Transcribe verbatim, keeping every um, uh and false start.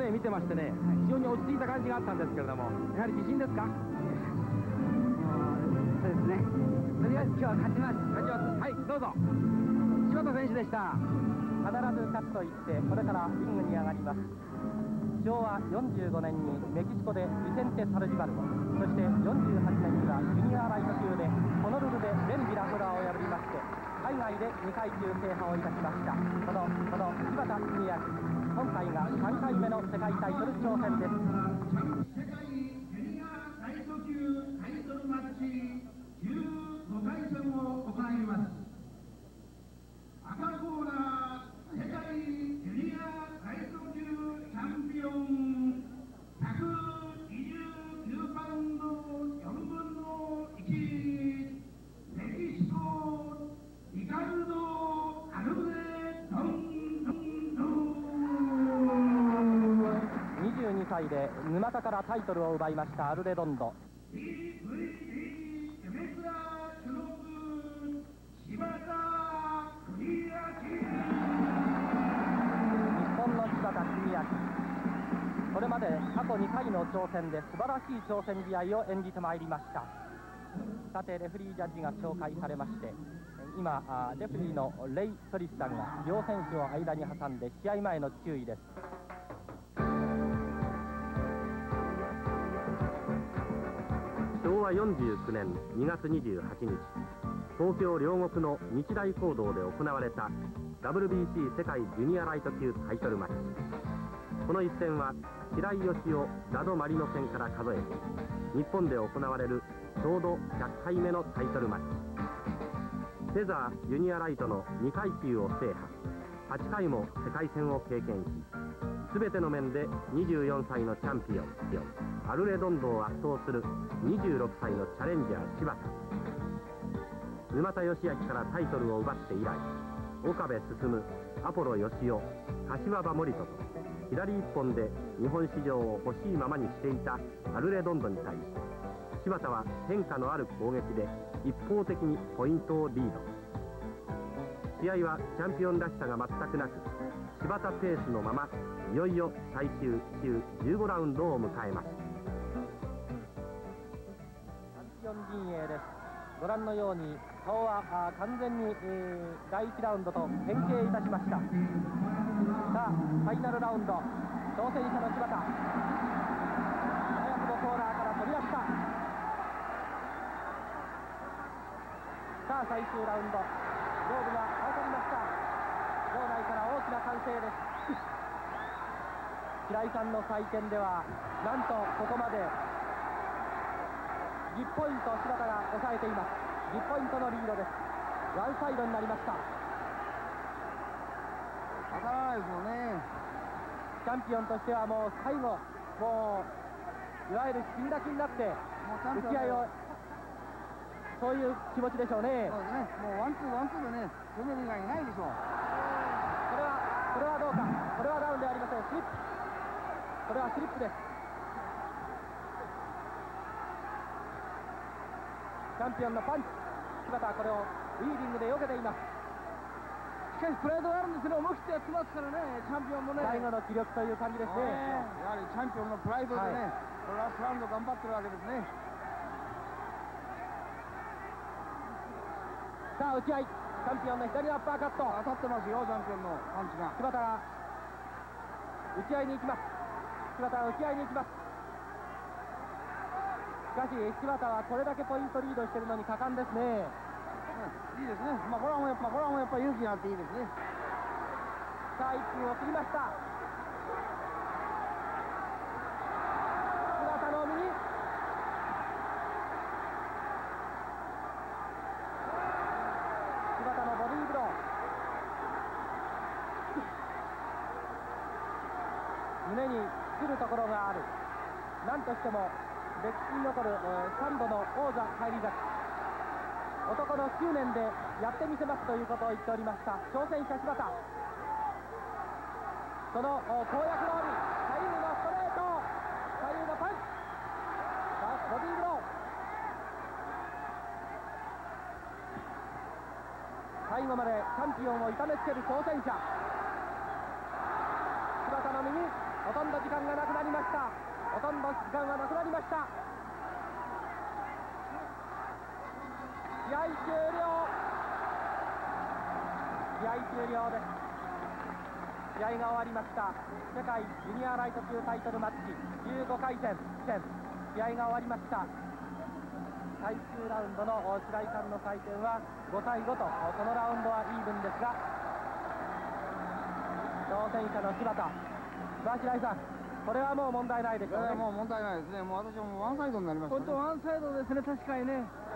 ね見てましてね、非常に落ち着いた感じがあったんですけれども、やはり自信ですか？ そうですね。とりあえず今日は勝ちます。 勝ちます。はい、どうぞ。柴田選手でした。 必ず勝つと言ってこれからリングに上がります。しょうわよんじゅうごねんにメキシコでビセンテ・サルジバルド、そしてよんじゅうはちねんにはジュニアライト級でホノルルでレン・ビラフラーを破りまして海外でにかい級制覇をいたしました。このこの柴田文明、今回がさんかいめの世界タイトル挑戦です。 世界ジュニアライト級タイトルマッチじゅうごかい戦を行います。赤コーナー、世界ジュニアライト級チャンピオン、ひゃくにじゅうきゅうパウンドよんぶんのいち、メキシコリカルド・アルベドンドンドン。 にじゅうにさいで沼田からタイトルを奪いましたアルレドンド。 ディーブイディー エメクラ所属柴田邦明。 日本の柴田邦明、これまで過去にかいの挑戦で素晴らしい挑戦試合を演じてまいりました。さてレフリージャッジが紹介されまして、今レフリーのレイ・トリスさんが両選手を間に挟んで試合前の注意です。 しょうわよんじゅうきゅうねんにがつにじゅうはちにち、東京両国の日大講堂で行われた ダブリュービーシー 世界ジュニアライト級タイトルマッチ。この一戦は白井義雄ラドマリノ戦から数えて日本で行われるちょうどひゃっかいめのタイトルマッチ。フェザージュニアライトのにかい級を制覇、はちかいも世界戦を経験し、全ての面でにじゅうよんさいのチャンピオンアルレドンドを圧倒するにじゅうろくさいのチャレンジャー柴田。沼田義明からタイトルを奪って以来、岡部進、アポロ義雄、柏場森人と左一本で日本市場を欲しいままにしていたアルレドンドに対し、柴田は変化のある攻撃で一方的にポイントをリード。試合はチャンピオンらしさが全くなく、柴田ペースのままいよいよ最終週じゅうごラウンドを迎えます。 チャンピオン陣営です。ご覧のように顔はあ完全に、えー、だいいちラウンドと変形いたしました。さあファイナルラウンド、挑戦者の柴田、早くもコーナーから飛び出した。さあ最終ラウンド、ゴールが当たりました。場内から大きな歓声です。白井さんの採点ではなんとここまでじゅっポイント柴田が抑えています。じゅっポイントのリードです。ワンサイドになりました。 当たらないですよね。 チャンピオンとしてはもう最後、もういわゆる死んだ気になって打ち合いを、そういう気持ちでしょうね。 そうですね。もうワンツーワンツーでね、攻める以外にないでしょう。 これはこれはどうか。これはダウンではありません。スリップ。これはスリップです。チャンピオンのパンチ、柴田はこれをウィーリングで避けています。 しかしプライドがあるんですね。思い切ってやってますからね、チャンピオンもね。 最後の気力という感じですね。 やはりチャンピオンのプライドでね、 はい、 これラストラウンド頑張ってるわけですね。 さあ打ち合い、チャンピオンの左アッパーカット、 当たってますよ、チャンピオンのパンチが。 柴田が打ち合いに行きます。柴田は打ち合いに行きます。しかし柴田はこれだけポイントリードしているのに果敢ですね。 うん、いいですね。まあこれはもうやっぱこれはもうやっぱ勇気があっていいですね。 さあいっぷんを切りました。柴田の右、柴田のボディーブロー、胸に来るところがある。なんとしても歴史に残る、えー、さんどの王座返り咲き、男の執念でやってみせますということを言っておりました挑戦者柴田。その公約のみ左右のストレート、左右のパンチ、さあボディーブロー、最後までチャンピオンを痛めつける挑戦者柴田の右、ほとんど時間ほとんど時間はなくなりました。試合終了。試合終了です。試合が終わりました。世界ジュニアライト級タイトルマッチじゅうごかい戦戦試合が終わりました。最終ラウンドの白井さんの採点はごたいごと、このラウンドはイーブンですが、挑戦者の柴田、まあ、白井さん、これはもう問題ないでしょうね。 もう問題ないですね。もう私はもうワンサイドになりましたね。本当ワンサイドですね。確かにね。